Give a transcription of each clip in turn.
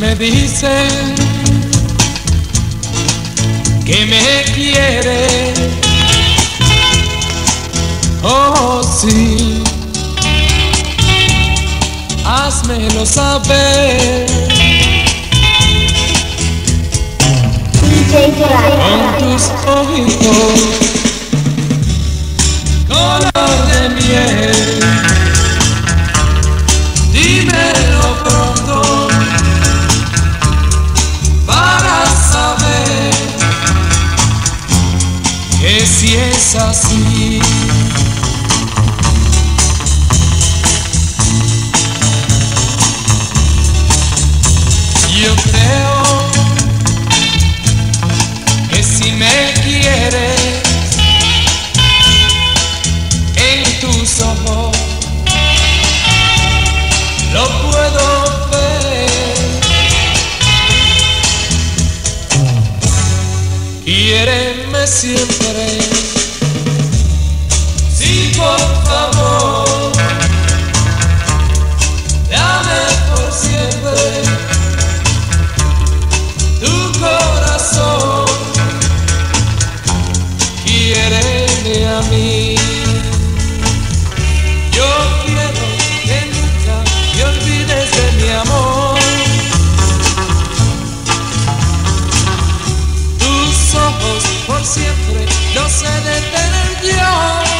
Me dicen que me quiere, oh sí, házmelo saber con tus ojitos color de miel. Dímelo pronto para saber que si es así. Yo creo que si me quieres, en tus ojos lo puedo ver. Quiéreme siempre, sí, por favor, dame por siempre tu corazón. Quiéreme a mí. Yo quiero que nunca te olvides de mi amor. Tus ojos por siempre los he de tener yo.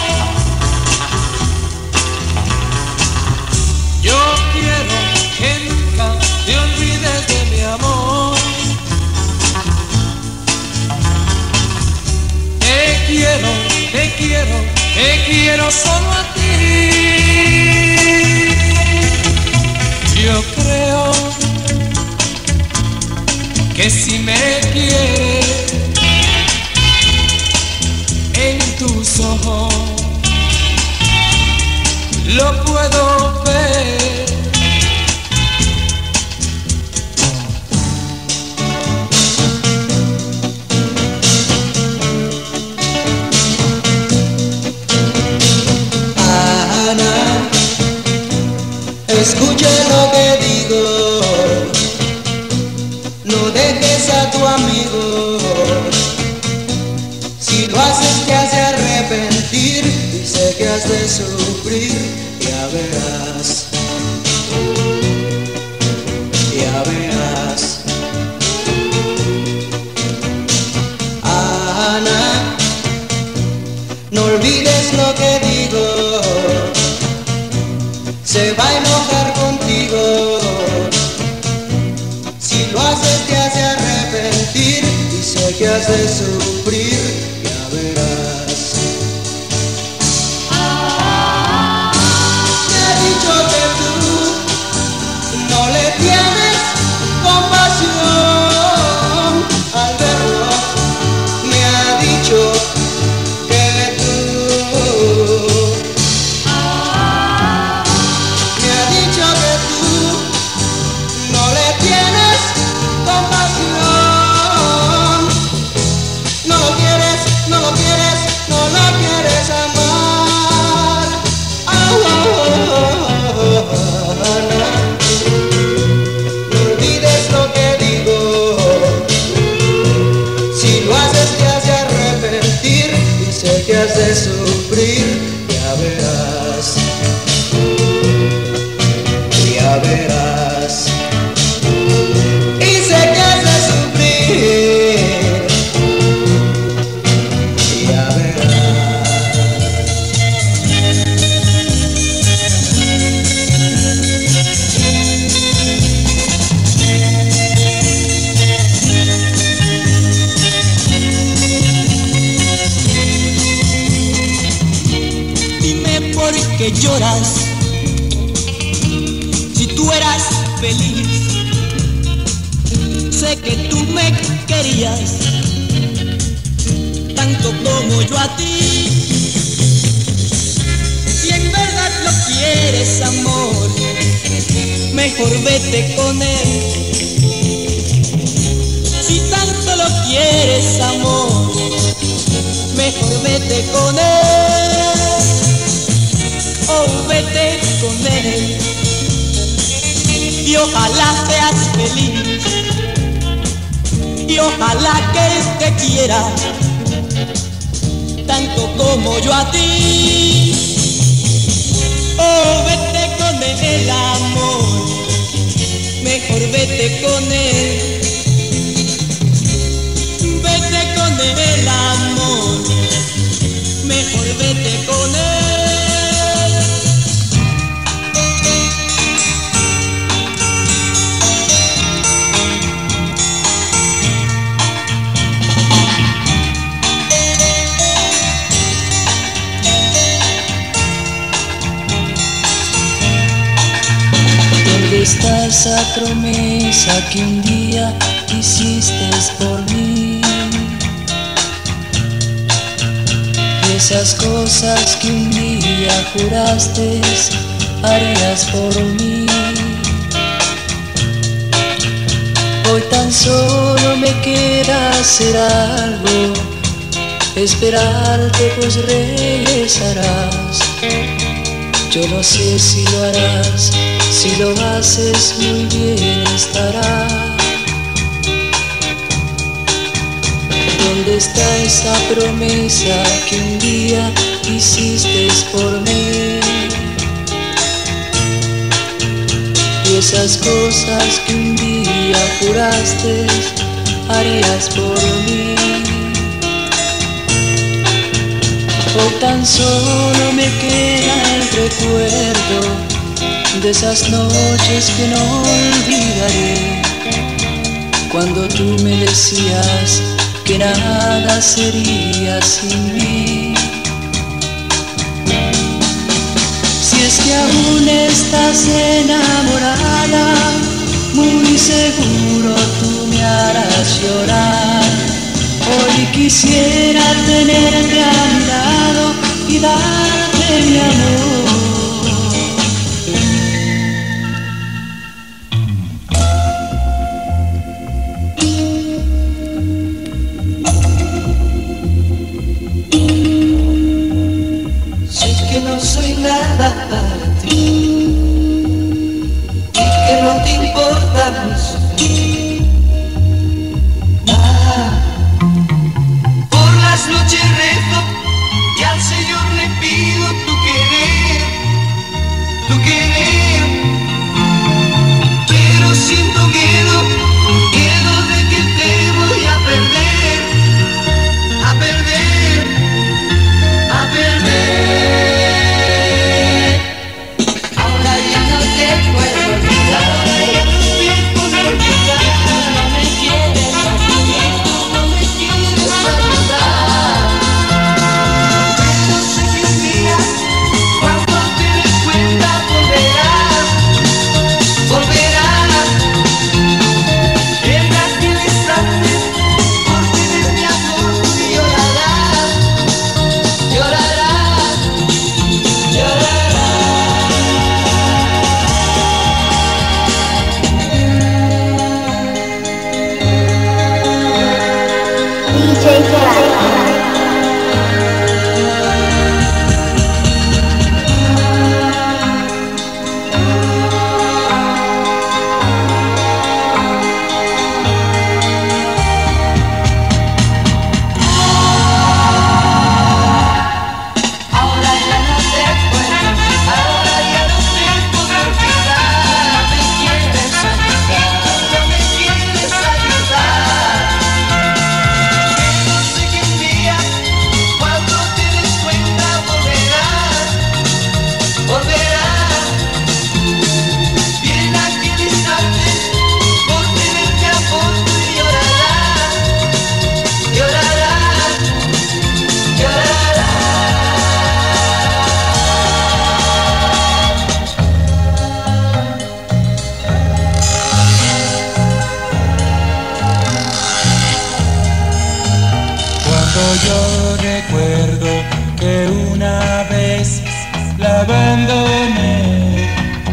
Yo quiero que nunca te olvides de mi amor. Te quiero, te quiero, te quiero solo a ti. Yo creo que si me quieres, en tus ojos lo puedo ver. Ana, escucha lo que digo, no dejes a tu amigo. Si lo haces te hace arrepentir y sé que has de sufrir. Ya verás, ya verás. Ana, no olvides lo que digo, se va a enojar contigo. Si lo haces te hace arrepentir y sé que has de sufrir. Ya verás. Me ha dicho que tú no le tienes compasión al verlo. Me ha dicho que tú, me ha dicho que tú no le tienes compasión. No lo quieres, no lo quieres, no lo quieres amar. No olvides lo que digo, si lo haces te hace arrepentir y sé que has de sufrir. Ya verás, ya verás, y sé que has de sufrir. Ya verás. Dime por qué lloras, si tú eras feliz. Sé que tú me querías tanto como yo a ti. Si en verdad lo quieres, amor, mejor vete con él. Si tanto lo quieres, amor, mejor vete con él. Oh, vete con él. y ojalá seas feliz y ojalá que él te quiera tanto como yo a ti. Oh, vete con el amor, mejor vete con él. Vete con el amor, mejor vete con él. ¿Dónde está esa promesa que un día hiciste por mí? Esas cosas que un día juraste harías por mí. Hoy tan solo me queda hacer algo, esperarte pues regresarás. Yo no sé si lo harás, si lo haces muy bien estará. ¿Dónde está esa promesa que un día hiciste por mí? Y esas cosas que un día juraste harías por mí. Hoy tan solo me queda el recuerdo de esas noches que no olvidaré, cuando tú me decías que nada sería sin mí. Si es que aún estás enamorada, muy seguro tú me harás llorar. Hoy quisiera tenerte a mi lado y darte mi amor. No soy nada para ti y que no te importa mi sufrir. Por las noches rezo y al Señor le pido tu querer, pero siento miedo de que te voy a perder, a perder, a perder. Yo recuerdo que una vez la abandoné.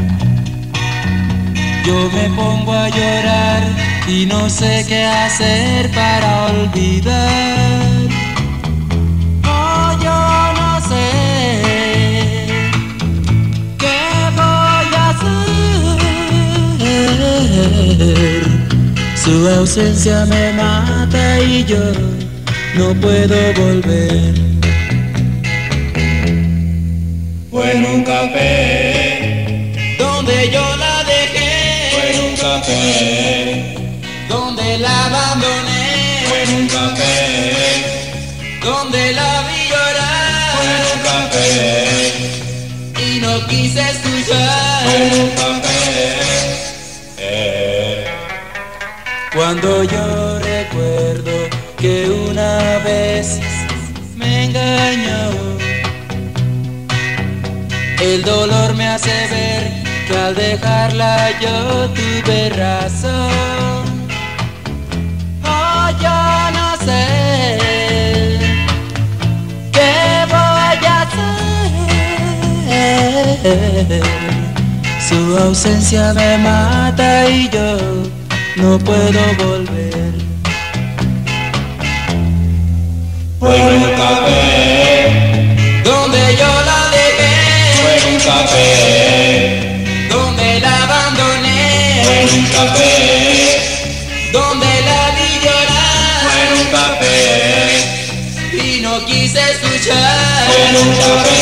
Yo me pongo a llorar y no sé qué hacer para olvidar. Oh, yo no sé qué voy a hacer. Su ausencia me mata y yo no puedo volver. Fue en un café donde yo la dejé, fue en un café, donde la abandoné, fue en un café, donde la vi fue en un llorar café, y no quise fue en escuchar. un café. Cuando yo recuerdo que una vez me engañó, el dolor me hace ver que al dejarla yo tuve razón. Oh, yo no sé qué voy a hacer. Su ausencia me mata y yo no puedo volver. Fue en un café Donde yo la dejé, fue en un café, donde la abandoné, fue en un café, donde la vi fue en un llorar café, y no quise fue en escuchar. un café.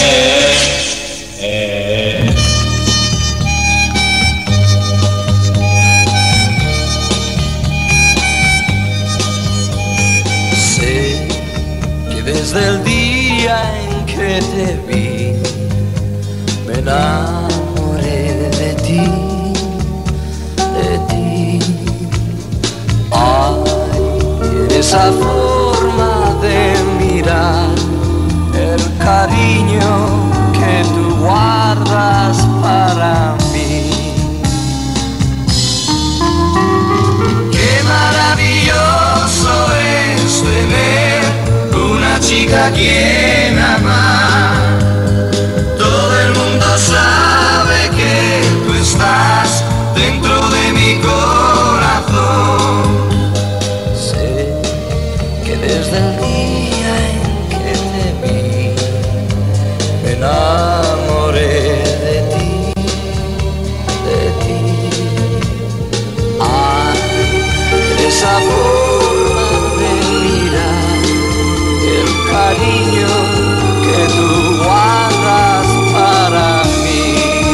Sé que desde el día en que te vi me enamoré de ti, de ti. Ay, en esa forma de mirar, el cariño que tú guardas para mí. Qué maravilloso es tener una chica a quien amar. Todo el mundo sabe que tú estás dentro de mi corazón. Sé que desde el día en que te vi me enamoré de ti, de ti. Ay, esa forma de mirar, el cariño que tú guardas para mí.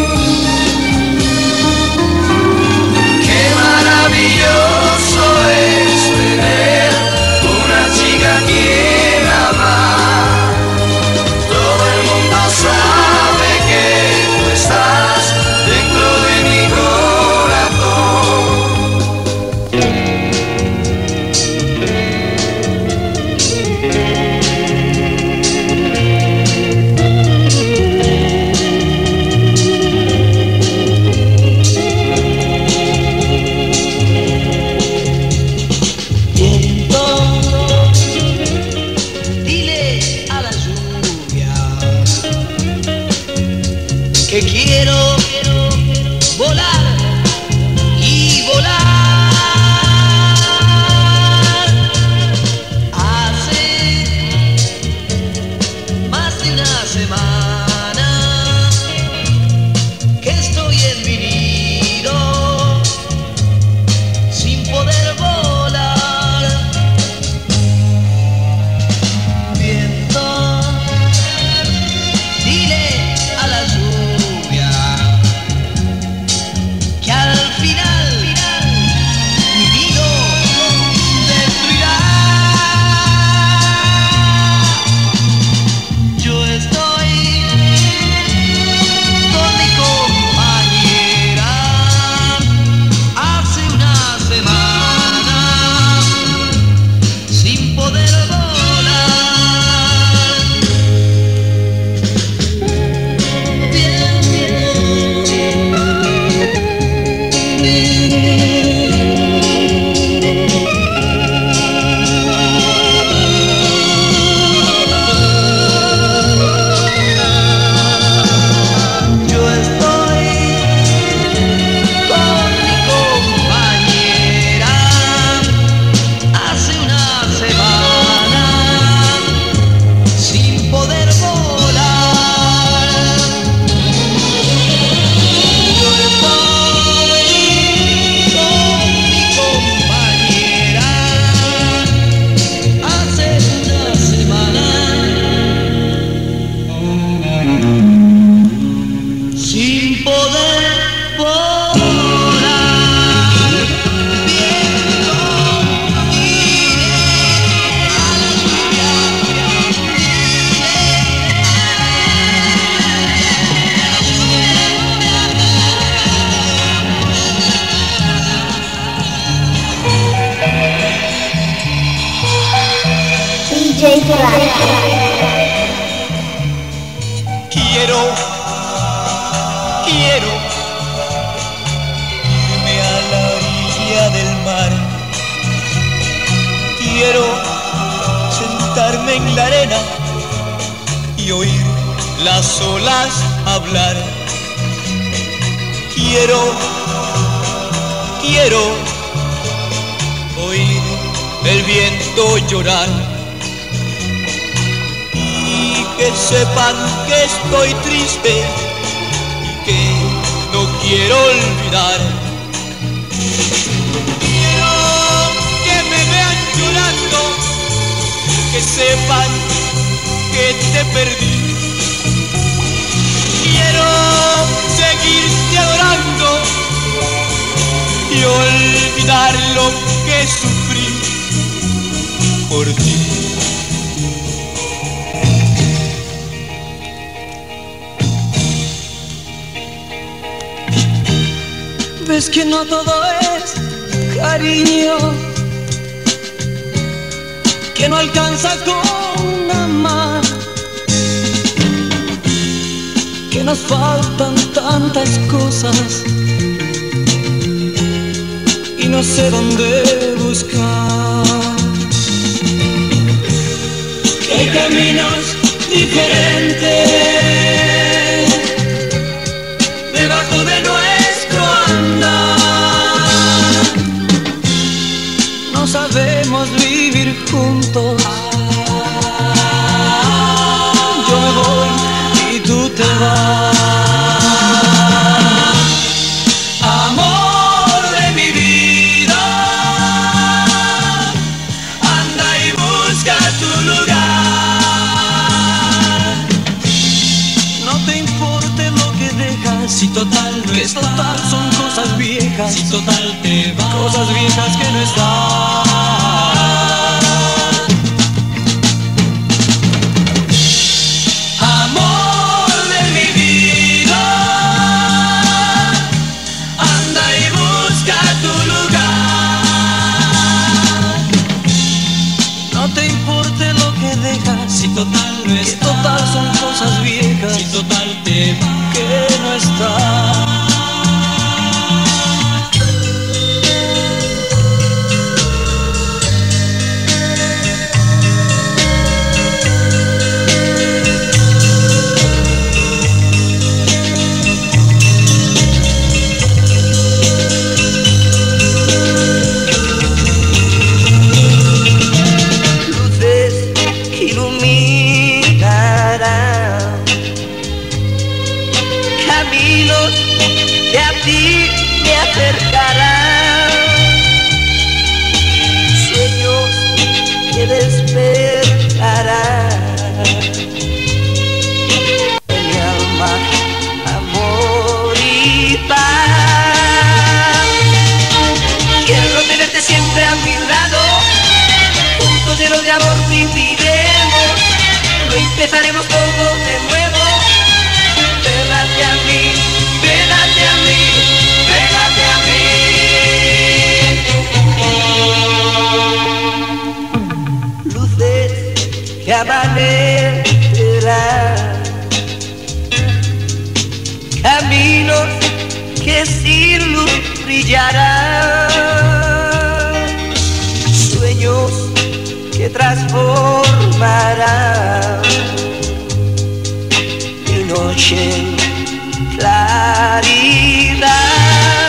Qué maravilloso es tener una chica a quien amar. Todo el mundo sabe que tú estás dentro de mi corazón. Viento, dile a la lluvia que quiero volar y volar. Hace más de una semana que estoy en mi nido sin poder volar. Viento, dile a la lluvia que al final mi nido destruirá. Yo estoy con mi compañera hace una semana sin poder volar. Bien, yo estoy con mi compañera hace una semana sin poder volar. Yo estoy con Quiero irme a la orilla del mar. Quiero sentarme en la arena y oír las olas hablar. Quiero oír el viento llorar y que sepan que estoy triste y que no quiero olvidar. Quiero que me vean llorando, que sepan que te perdí. Quiero seguirte adorando y olvidar lo que sufrí por ti. Ves que no todo es cariño, que no alcanza con amar, que nos faltan tantas cosas y no sé dónde buscar. Que hay caminos diferentes debajo de nuestro andar. No sabemos vivir juntos. Yo me voy y tú te vas. Si total no que estás, total son cosas viejas. si total te vas, Cosas viejas que no están. amor de mi vida, anda y busca tu lugar. No te importe lo que dejas. Si total no Que estás, total son cosas viejas si total te vas, que no están. Luces que iluminarán caminos que a ti me acercarán, sueños que despertarán en mi alma amor y paz. Quiero tenerte siempre a mi lado, juntos llenos de amor viviremos, lo empezaremos todo de nuevo. Pégate a mí, pégate a mí, pégate a mí. Luces que amanecerán, caminos que sin luz brillarán, sueños que transformarán mi noche en claridad.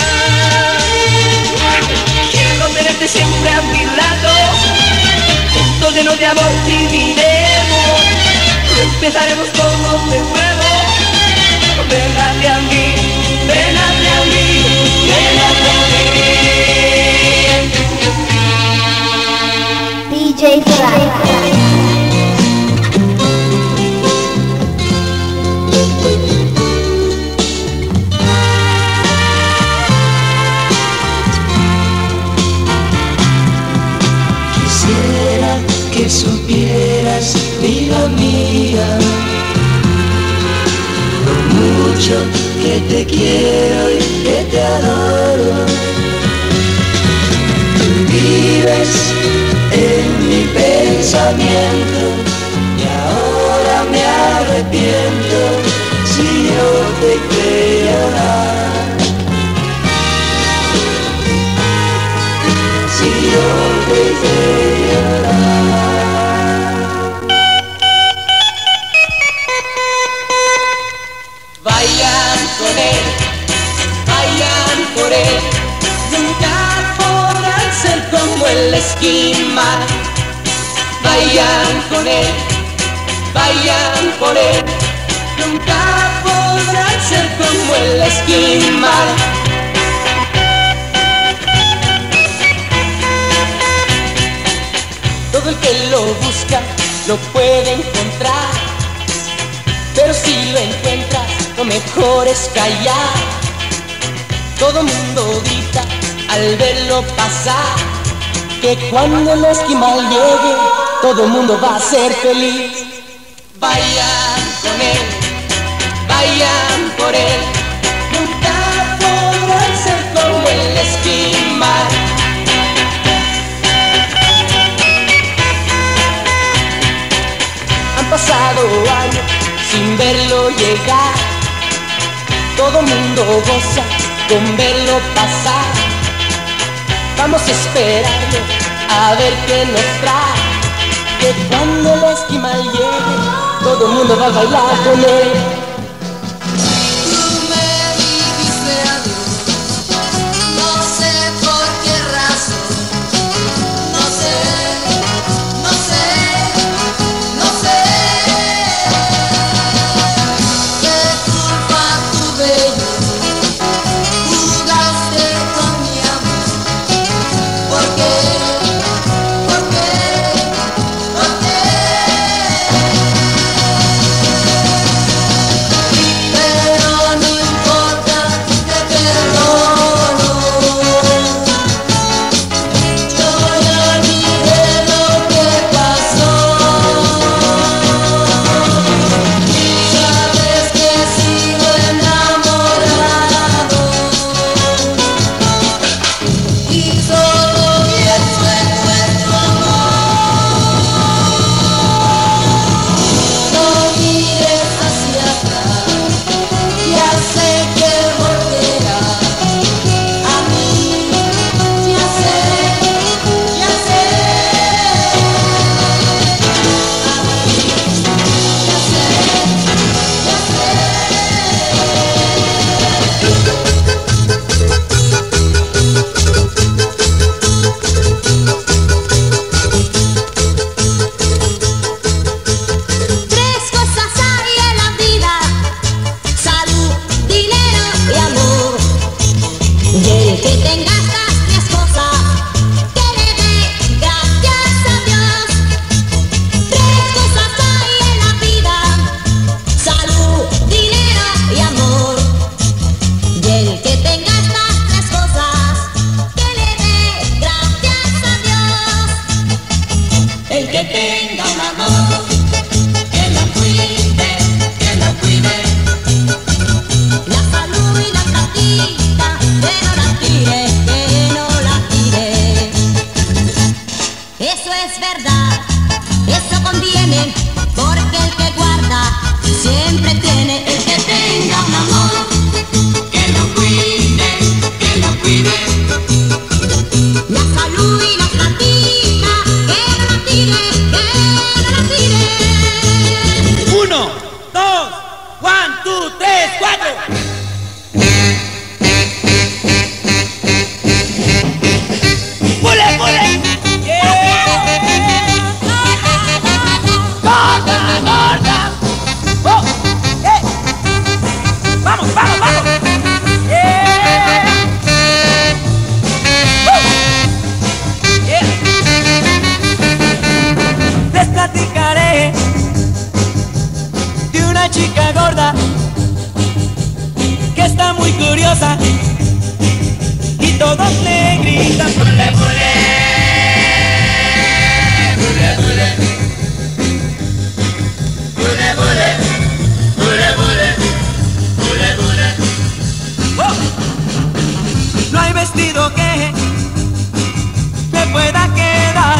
Quiero tenerte siempre a mi lado, juntos llenos de amor viviremos, empezaremos todo de nuevo. Pégate a mí, pégate a mí, pégate a mí. DJ Fly. Quisiera que supieras, vida mía, lo mucho que te quiero y que te adoro. Tú vives en mi pensamiento Vayan con él, vayan por él, nunca podrán ser como el esquimal. Vayan con él, vayan por él, nunca podrán ser como el esquimal. Todo el que lo busca lo puede encontrar, pero si lo encuentras, lo mejor es callar. Todo mundo grita al verlo pasar, que cuando el esquimal llegue, todo mundo va a ser feliz. Vayan con él, vayan por él, nunca podrán ser como el esquimal. Han pasado años sin verlo llegar, todo mundo goza con verlo pasar. Vamos a esperarlo a ver qué nos trae, que cuando el esquimal llegue, todo el mundo va a bailar con él. Tú me dijiste adiós, no sé por qué razón, no sé, no sé, no sé. ¿Qué culpa tuve yo? Jugaste con mi amor. ¿Por qué? ¿Por qué? ¿Por qué? Pero no importa, te perdono. Yo ya olvidé lo que pasó. Sabes que sigo enamorado y solo pienso en nuestro amor. No mires hacia atrás, ya sé que volverás a mí, ya sé, ya sé. A mí, ya sé, ya sé. Tres cosas hay en la vida: salud, dinero y amor. Y el que tenga estas tres cosas, que le dé gracias a Dios. Tres cosas hay en la vida: salud, dinero y amor. Y el que tenga estas tres cosas, que le dé gracias a Dios. El que tenga un amor, que lo cuide, que lo cuide. La salud y la platita, que no la tire, que no la tire. Eso es verdad, eso conviene, porque el que guarda siempre tiene. El que tenga un amor, que lo cuide, que lo cuide. La salud y la platita, que no la tire, que no la tire. 1, 2, 1, 2, 3, 4. ¡Pule, pule! ¡Gorda, gorda! ¡Oh! ¡Eh! ¡Vamos, vamos, vamos! ¡Yeah! Yeah. Les platicaré de una chica gorda que está muy curiosa y todos le gritan ¡Bule, bule! ¡Bule, bule! ¡Bule, bule! ¡Bule, bule! ¡Bule, bule! ¡Oh! No hay vestido que me pueda quedar,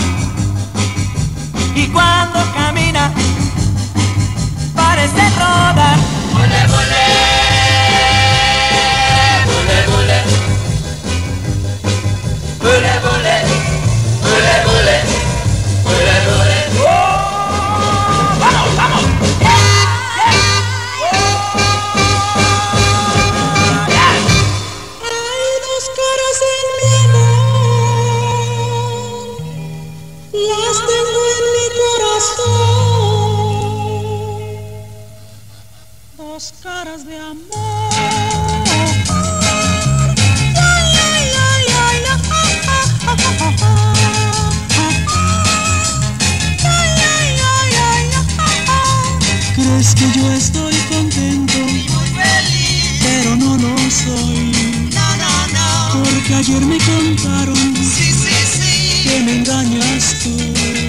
y cuando camina parece rodar. ¡Bule, bule! ¡Bule, bule! ¡Bule, bule! caras de amor. Crees que yo estoy contento y muy feliz, pero no lo soy. No. Porque ayer me contaron que me engañas tú.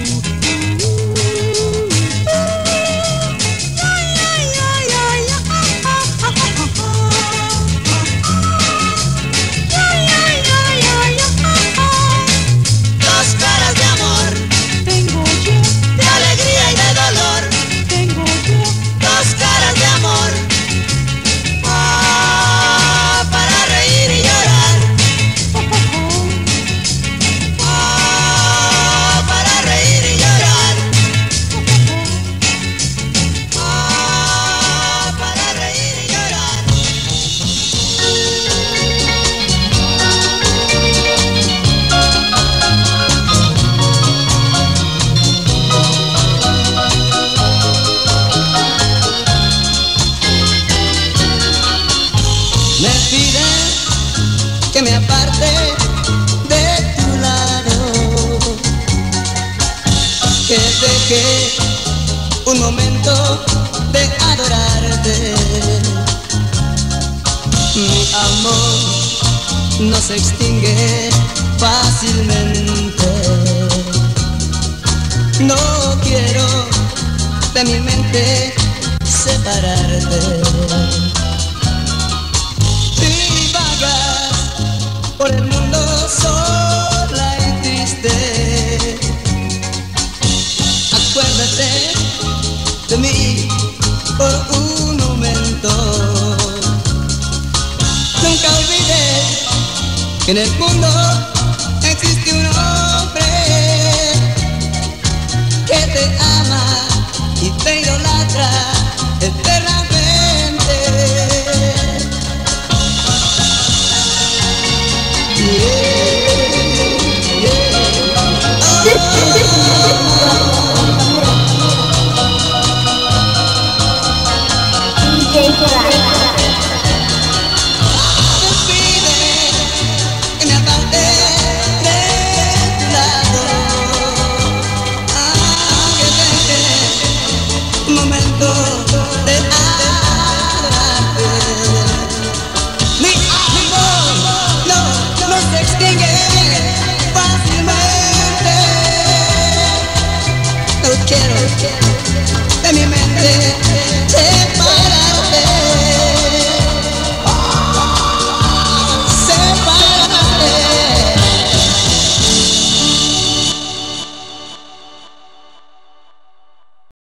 Me pide que me aparte de tu lado, que deje un momento de adorarte. Mi amor no se extingue fácilmente. No quiero de mi mente separarte. Por el mundo sola y triste, acuérdate de mí por un momento. Nunca olvides que en el mundo existe un hombre que te ama y te idolatra eternamente. Quiero de mi mente